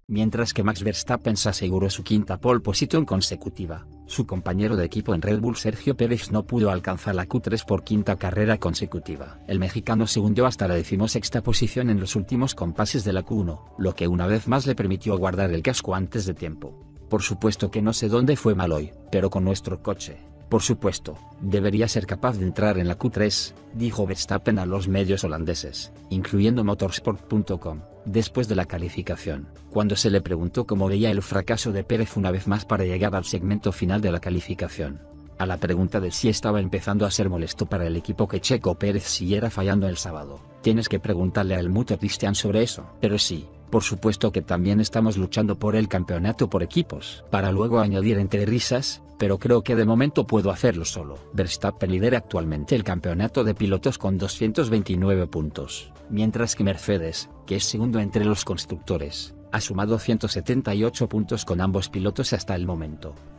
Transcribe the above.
Mientras que Max Verstappen se aseguró su quinta pole position consecutiva, su compañero de equipo en Red Bull Sergio Pérez no pudo alcanzar la Q3 por quinta carrera consecutiva. El mexicano se hundió hasta la 16ª posición en los últimos compases de la Q1, lo que una vez más le permitió guardar el casco antes de tiempo. Por supuesto que no sé dónde fue mal hoy, pero con nuestro coche, por supuesto, debería ser capaz de entrar en la Q3, dijo Verstappen a los medios holandeses, incluyendo motorsport.com, después de la calificación, cuando se le preguntó cómo veía el fracaso de Pérez una vez más para llegar al segmento final de la calificación. A la pregunta de si estaba empezando a ser molesto para el equipo que Checo Pérez siguiera fallando el sábado, tienes que preguntarle a Helmut Christian sobre eso. Pero sí, por supuesto que también estamos luchando por el campeonato por equipos. Para luego añadir entre risas, pero creo que de momento puedo hacerlo solo. Verstappen lidera actualmente el campeonato de pilotos con 229 puntos, mientras que Mercedes, que es segundo entre los constructores, ha sumado 178 puntos con ambos pilotos hasta el momento.